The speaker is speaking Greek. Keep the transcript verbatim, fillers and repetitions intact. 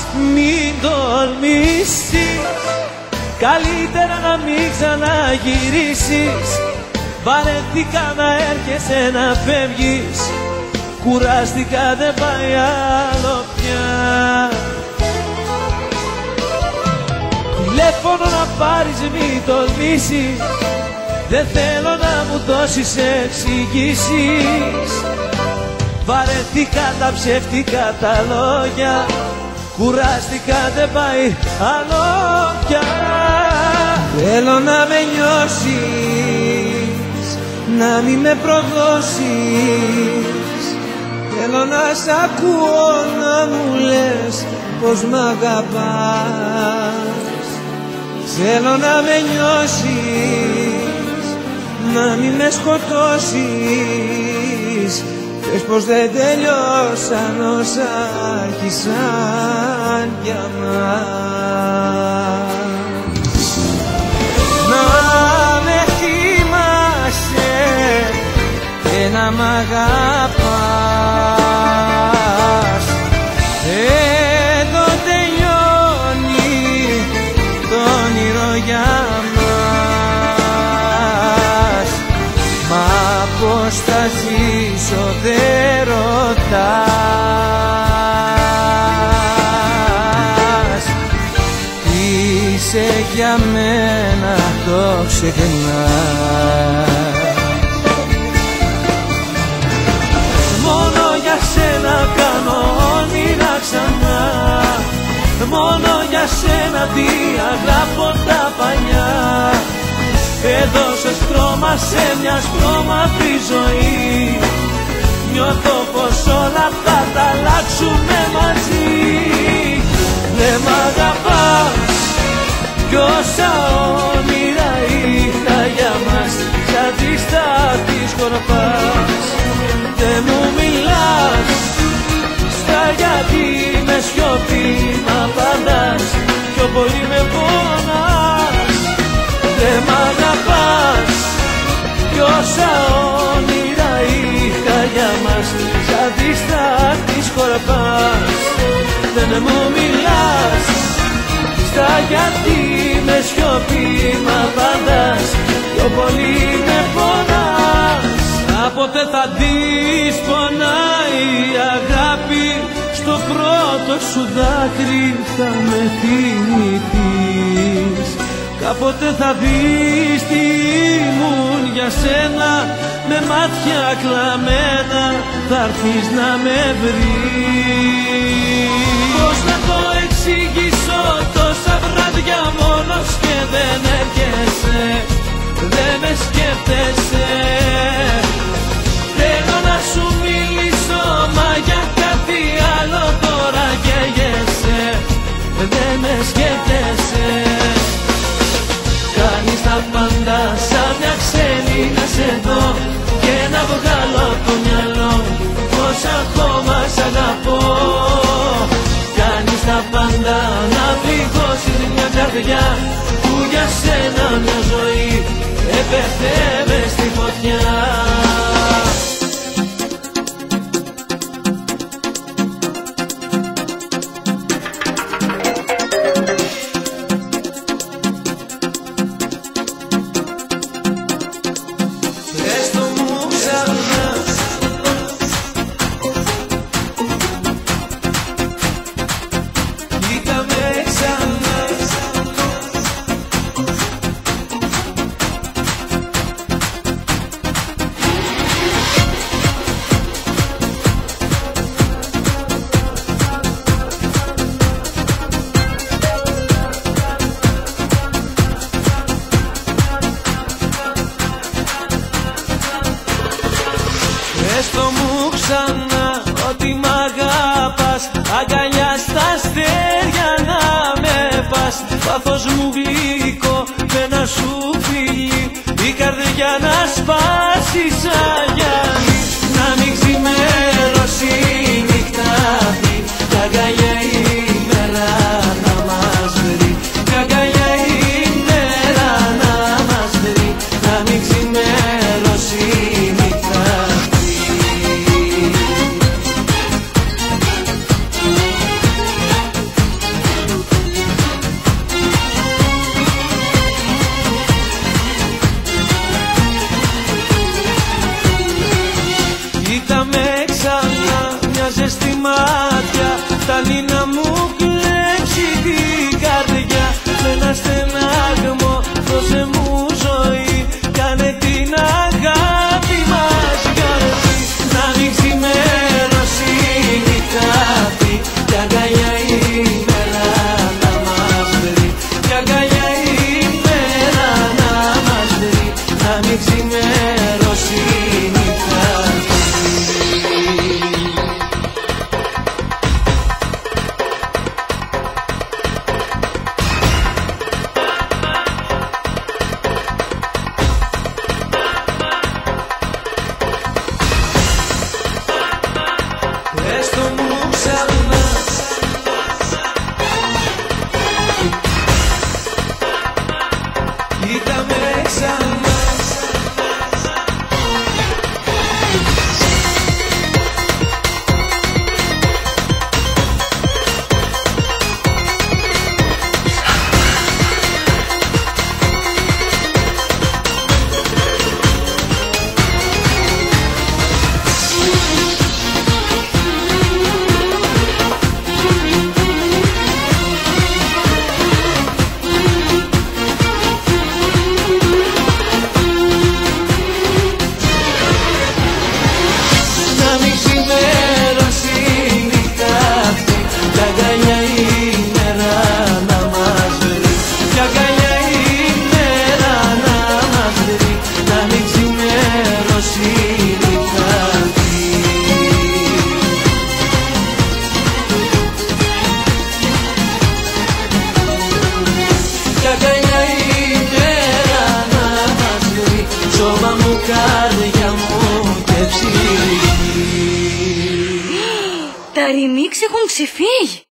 μην τολμήσεις, καλύτερα να μην ξαναγυρίσεις. Βαρεθήκα να έρχεσαι να φεύγεις, κουράστηκα δεν πάει άλλο πια. Τηλέφωνο να πάρεις μην τολμήσεις, δεν θέλω να μου δώσεις εξηγήσεις. Βαρεθήκα τα ψεύτικα τα λόγια, κουράστηκα δεν πάει άλλο πια. Θέλω να με νιώσεις, να μην με προδώσεις. Θέλω να σ' ακούω να μου λες πως μ' αγαπάς. Θέλω να με νιώσεις, να μην με σκοτώσεις. Πες πως δεν τελειώσαν όσα άρχισαν για μας. Να με θυμάσαι και να μ' αγαπάς. Εδώ τελειώνει το όνειρο για μας. Μα πώς θα ζήσω δεν ρωτάς. Είσαι για μένα το ξεχνάς. Μόνο για σένα κάνω όνειρα ξανά. Μόνο για σένα διαγράφω από τα παλιά. Έδωσες στρώμα σε μια στρώματη ζωή. Νιώθω πως όλα θα τα αλλάξουμε μαζί. Δεν μ' αγαπάς κι όσα όνειρα είχα για μας σαν τη στάχτη σκορπάς. Δεν μου μιλάς στα γιατί με σιωπή μ' απαντάς. Πιο πολύ με πονάς. Δεν μ' αγαπάς κι όσα όνειρα είχα για μας σαν τη στάχτη σκορπάς. Δεν μου μιλάς στα γιατί με σιωπή μ' απαντάς. Πιο πολύ με πονάς. Κάποτε θα δεις πονάει η αγάπη, στο πρώτο σου δάκρυ θα με θυμηθείς. Κάποτε θα δεις τι ήμουν για σένα, με μάτια κλαμμένα θα έρθεις να με βρεις. Πώς να το εξηγήσω τόσα βράδια μόνος και δεν έρχεσαι, δεν με σκέφτεσαι. Θέλω να σου μιλήσω μα για κάτι άλλο τώρα καίγεσαι, δεν με σκέφτεσαι. Κάνεις τα πάντα σαν μια ξένη να σε δω και να βγάλω από το μυαλό πως ακόμα σ' αγαπώ. Κάνεις τα πάντα να πληγώσεις μια καρδιά που για σένα μια ζωή έπεθε μες στη φωτιά. Έστω μου ξανά ότι μ' αγάπας, αγκαλιά στα αστέρια να με πας. Πάθος μου γλυκό με ένα σου φιλί, η καρδιά να σπάσει σαν γυαλί. Να μην ξημερώσει η νύχτα αυτή, κι αγκαλιά η μέρα να μας βρει. Κι αγκαλιά η μέρα να μας βρει. Να μην ξημερώσει η νύχτα αυτή. καρδιά μου και ψυχή. Τα remix έχουν ξεφύγει.